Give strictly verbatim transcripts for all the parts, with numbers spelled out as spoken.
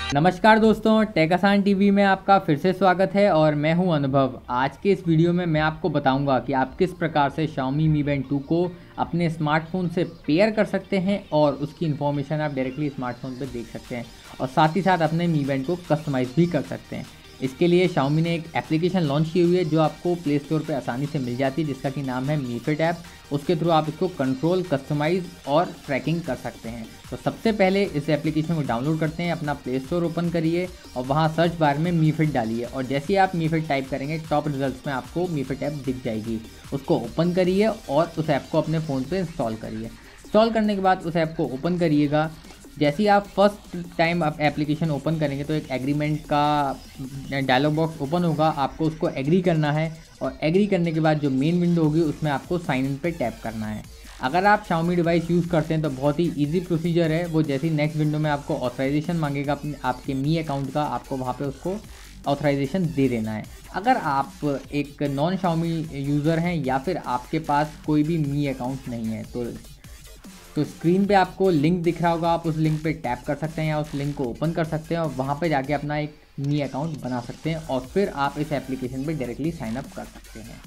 नमस्कार दोस्तों, take Aasan TV में आपका फिर से स्वागत है और मैं हूं अनुभव। आज के इस वीडियो में मैं आपको बताऊंगा कि आप किस प्रकार से Xiaomi Mi Band टू को अपने स्मार्टफोन से पेयर कर सकते हैं और उसकी इन्फॉर्मेशन आप डायरेक्टली स्मार्टफोन पर देख सकते हैं और साथ ही साथ अपने Mi Band को कस्टमाइज़ भी कर सकते हैं। इसके लिए Xiaomi ने एक एप्लीकेशन लॉन्च की हुई है जो आपको प्ले स्टोर पर आसानी से मिल जाती है, जिसका कि नाम है Mi Fit ऐप। उसके थ्रू आप इसको कंट्रोल, कस्टमाइज़ और ट्रैकिंग कर सकते हैं। तो सबसे पहले इस एप्लीकेशन को डाउनलोड करते हैं, अपना प्ले स्टोर ओपन करिए और वहाँ सर्च बार में Mi Fit डालिए और जैसे ही आप Mi Fit टाइप करेंगे टॉप रिजल्ट्स में आपको Mi Fit ऐप दिख जाएगी। उसको ओपन करिए और उस ऐप को अपने फ़ोन पे इंस्टॉल करिए। इंस्टॉल करने के बाद उस ऐप को ओपन करिएगा। जैसे ही आप फर्स्ट टाइम आप एप्लीकेशन ओपन करेंगे तो एक एग्रीमेंट का डायलॉग बॉक्स ओपन होगा, आपको उसको एग्री करना है और एग्री करने के बाद जो मेन विंडो होगी उसमें आपको साइन इन पे टैप करना है। अगर आप Xiaomi डिवाइस यूज़ करते हैं तो बहुत ही इजी प्रोसीजर है। वो जैसे ही नेक्स्ट विंडो में आपको ऑथराइजेशन मांगेगा अपने आपके मी अकाउंट का, आपको वहाँ पे उसको ऑथराइजेशन दे देना है। अगर आप एक नॉन Xiaomi यूज़र हैं या फिर आपके पास कोई भी मी अकाउंट नहीं है तो तो स्क्रीन पे आपको लिंक दिख रहा होगा, आप उस लिंक पे टैप कर सकते हैं या उस लिंक को ओपन कर सकते हैं और वहाँ पे जाके अपना एक मी अकाउंट बना सकते हैं और फिर आप इस एप्लीकेशन पे डायरेक्टली साइन अप कर सकते हैं।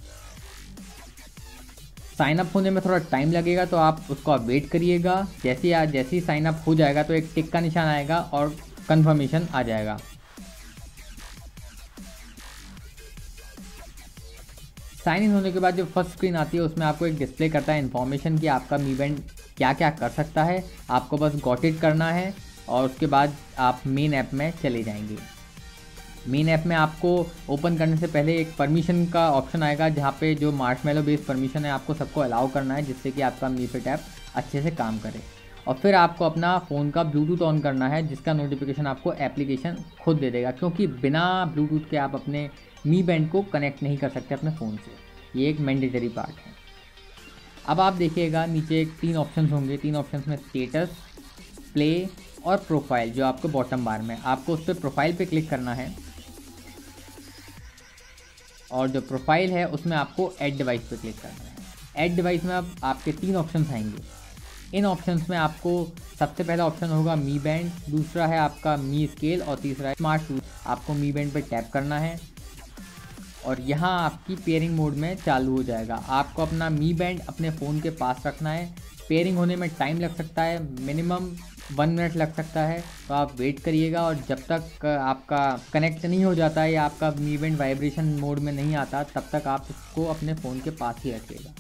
साइन अप होने में थोड़ा टाइम लगेगा तो आप उसको आप वेट करिएगा। जैसे ही जैसे ही साइन अप हो जाएगा तो एक टिक का निशान आएगा और कंफर्मेशन आ जाएगा। साइन इन होने के बाद जो फर्स्ट स्क्रीन आती है उसमें आपको एक डिस्प्ले करता है इन्फॉर्मेशन कि आपका Mi Band क्या क्या कर सकता है। आपको बस गॉट इट करना है और उसके बाद आप मेन ऐप में चले जाएंगे। मेन ऐप में आपको ओपन करने से पहले एक परमिशन का ऑप्शन आएगा जहाँ पे जो मार्शमैलो बेस्ड परमिशन है आपको सबको अलाउ करना है, जिससे कि आपका Mi Fit ऐप अच्छे से काम करे। और फिर आपको अपना फ़ोन का ब्लूटूथ ऑन करना है, जिसका नोटिफिकेशन आपको एप्लीकेशन खुद दे देगा, क्योंकि बिना ब्लूटूथ के आप अपने Mi Band को कनेक्ट नहीं कर सकते अपने फ़ोन से। ये एक मैंडेटरी पार्ट है। अब आप देखिएगा नीचे एक तीन ऑप्शंस होंगे। तीन ऑप्शंस में स्टेटस, प्ले और प्रोफाइल जो आपको बॉटम बार में, आपको उस पर प्रोफाइल पे क्लिक करना है और जो प्रोफाइल है उसमें आपको ऐड डिवाइस पे क्लिक करना है। ऐड डिवाइस में अब आपके तीन ऑप्शंस आएंगे। इन ऑप्शंस में आपको सबसे पहला ऑप्शन होगा Mi Band, दूसरा है आपका Mi Scale और तीसरा है स्मार्ट टूल। आपको Mi Band पे टैप करना है और यहाँ आपकी पेयरिंग मोड में चालू हो जाएगा। आपको अपना Mi Band अपने फ़ोन के पास रखना है। पेयरिंग होने में टाइम लग सकता है, मिनिमम वन मिनट लग सकता है, तो आप वेट करिएगा और जब तक आपका कनेक्ट नहीं हो जाता है या आपका Mi Band वाइब्रेशन मोड में नहीं आता तब तक आप इसको अपने फ़ोन के पास ही रखिएगा।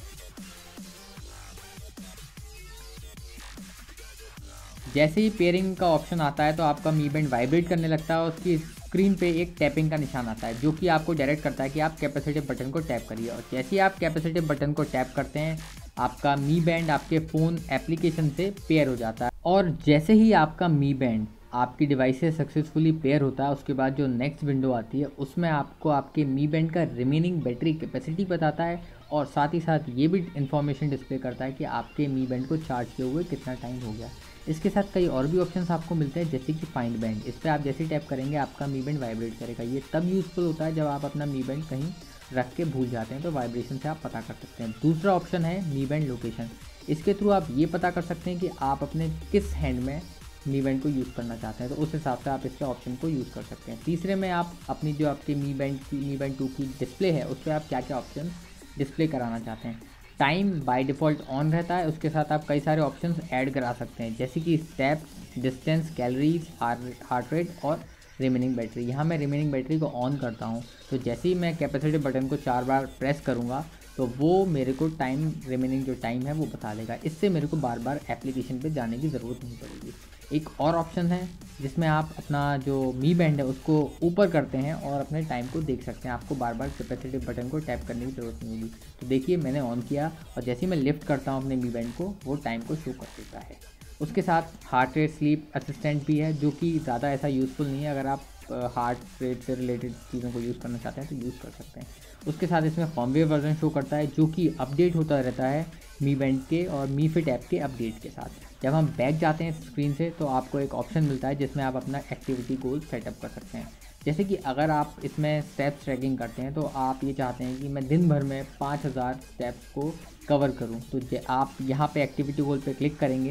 जैसे ही पेयरिंग का ऑप्शन आता है तो आपका Mi Band वाइब्रेट करने लगता है और उसकी स्क्रीन पे एक टैपिंग का निशान आता है जो कि आपको डायरेक्ट करता है कि आप कैपेसिटिव बटन को टैप करिए। और जैसे ही आप कैपेसिटिव बटन को टैप करते हैं आपका Mi Band आपके फ़ोन एप्लीकेशन से पेयर हो जाता है। और जैसे ही आपका Mi Band आपकी डिवाइस से सक्सेसफुली पेयर होता है उसके बाद जो नेक्स्ट विंडो आती है उसमें आपको आपके Mi Band का रिमेनिंग बैटरी कैपेसिटी बताता है और साथ ही साथ ये भी इन्फॉर्मेशन डिस्प्ले करता है कि आपके Mi Band को चार्ज किए हुए कितना टाइम हो गया। इसके साथ कई और भी ऑप्शंस आपको मिलते हैं, जैसे कि फाइंड बैंड। इस पर आप जैसे ही टैप करेंगे आपका Mi Band वाइब्रेट करेगा। ये तब यूज़फुल होता है जब आप अपना Mi Band कहीं रख के भूल जाते हैं तो वाइब्रेशन से आप पता कर सकते हैं। दूसरा ऑप्शन है Mi Band लोकेशन। इसके थ्रू आप ये पता कर सकते हैं कि आप अपने किस हैंड में Mi Band को यूज़ करना चाहते हैं, तो उस हिसाब से आप इसके ऑप्शन को यूज़ कर सकते हैं। तीसरे में आप अपनी जो आपकी Mi Band की Mi Band टू की डिस्प्ले है उस पर आप क्या क्या ऑप्शन डिस्प्ले कराना चाहते हैं। टाइम बाय डिफ़ॉल्ट ऑन रहता है, उसके साथ आप कई सारे ऑप्शंस ऐड करा सकते हैं, जैसे कि step, distance, calories, heart rate और रिमेनिंग बैटरी। यहाँ मैं रिमेनिंग बैटरी को ऑन करता हूँ तो जैसे ही मैं कैपेसिटिव बटन को चार बार प्रेस करूँगा तो वो मेरे को टाइम, रिमेनिंग जो टाइम है वो बता देगा। इससे मेरे को बार बार एप्लीकेशन पे जाने की ज़रूरत नहीं पड़ेगी। एक और ऑप्शन है जिसमें आप अपना जो Mi Band है उसको ऊपर करते हैं और अपने टाइम को देख सकते हैं। आपको बार बार कैपेसिटिव बटन को टैप करने की ज़रूरत नहीं होगी। तो देखिए मैंने ऑन किया और जैसे ही मैं लिफ्ट करता हूँ अपने Mi Band को वो टाइम को शो कर देता है। उसके साथ हार्ट रेट स्लीप असिस्टेंट भी है जो कि ज़्यादा ऐसा यूज़फुल नहीं है। अगर आप हार्ट रेट से रिलेटेड चीज़ों को यूज़ करना चाहते हैं तो यूज़ कर सकते हैं। उसके साथ इसमें फर्मवेयर वर्जन शो करता है जो कि अपडेट होता रहता है Mi Band के और Mi Fit ऐप के अपडेट के साथ। जब हम बैक जाते हैं स्क्रीन से तो आपको एक ऑप्शन मिलता है जिसमें आप अपना एक्टिविटी गोल सेटअप कर सकते हैं। जैसे कि अगर आप इसमें स्टेप्स ट्रैकिंग करते हैं तो आप ये चाहते हैं कि मैं दिन भर में पाँच हज़ार स्टेप्स को कवर करूं, तो आप यहाँ पे एक्टिविटी गोल पे क्लिक करेंगे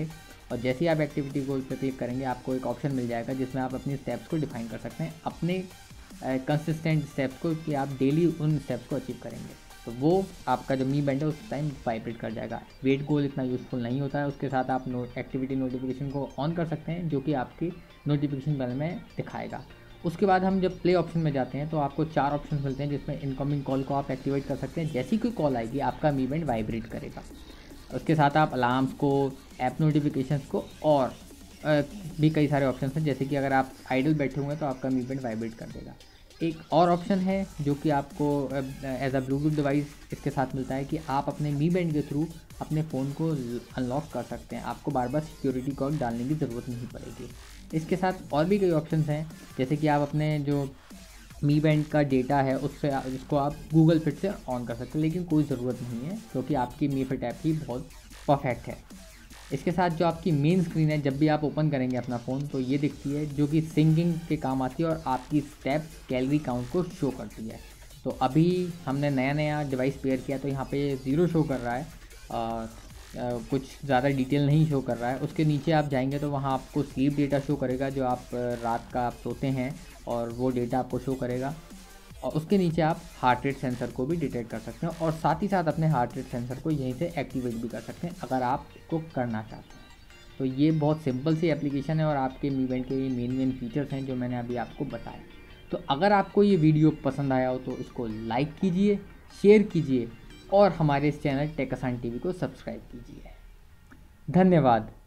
और जैसे ही आप एक्टिविटी गोल पर क्लिक करेंगे आपको एक ऑप्शन मिल जाएगा जिसमें आप अपनी स्टेप्स को डिफाइन कर सकते हैं, अपने कंसिस्टेंट स्टेप्स को, कि आप डेली उन स्टेप्स को अचीव करेंगे। तो वो आपका जो मी बैंड है उस टाइम वाइब्रेट कर जाएगा। वेट गोल इतना यूज़फुल नहीं होता है। उसके साथ आप नो एक्टिविटी नोटिफिकेशन को ऑन कर सकते हैं, जो कि आपकी नोटिफिकेशन पैनल में दिखाएगा। उसके बाद हम जब प्ले ऑप्शन में जाते हैं तो आपको चार ऑप्शन मिलते हैं, जिसमें इनकमिंग कॉल को आप एक्टिवेट कर सकते हैं। जैसी कोई कॉल आएगी आपका मी बैंड वाइब्रेट करेगा। उसके साथ आप अलार्म्स को, ऐप नोटिफिकेशंस को और आ, भी कई सारे ऑप्शन हैं, जैसे कि अगर आप आइडल बैठे हुए हैं तो आपका मी बैंड वाइब्रेट कर देगा। एक और ऑप्शन है जो कि आपको एज अ ब्लूटूथ डिवाइस इसके साथ मिलता है, कि आप अपने मी बैंड के थ्रू अपने फ़ोन को अनलॉक कर सकते हैं। आपको बार बार सिक्योरिटी कोड डालने की ज़रूरत नहीं पड़ेगी। इसके साथ और भी कई ऑप्शंस हैं, जैसे कि आप अपने जो मी बैंड का डेटा है उससे उसको आप गूगल फिट से ऑन कर सकते हैं, लेकिन कोई ज़रूरत नहीं है क्योंकि आपकी मी फिट ऐप ही बहुत परफेक्ट है। इसके साथ जो आपकी मेन स्क्रीन है, जब भी आप ओपन करेंगे अपना फ़ोन तो ये दिखती है, जो कि सिंगिंग के काम आती है और आपकी स्टेप्स कैलोरी काउंट को शो करती है। तो अभी हमने नया नया डिवाइस पेयर किया तो यहाँ पे ज़ीरो शो कर रहा है, आ, आ, कुछ ज़्यादा डिटेल नहीं शो कर रहा है। उसके नीचे आप जाएंगे तो वहाँ आपको स्लीप डेटा शो करेगा, जो आप रात का आप सोते हैं और वो डेटा आपको शो करेगा। और उसके नीचे आप हार्ट रेट सेंसर को भी डिटेक्ट कर सकते हैं, और साथ ही साथ अपने हार्ट रेट सेंसर को यहीं से एक्टिवेट भी कर सकते हैं अगर आप इसको करना चाहते हैं। तो ये बहुत सिंपल सी एप्लीकेशन है और आपके मी बैंड के ये मेन मेन फीचर्स हैं जो मैंने अभी आपको बताया। तो अगर आपको ये वीडियो पसंद आया हो तो इसको लाइक कीजिए, शेयर कीजिए और हमारे इस चैनल टेक आसान टीवी को सब्सक्राइब कीजिए। धन्यवाद।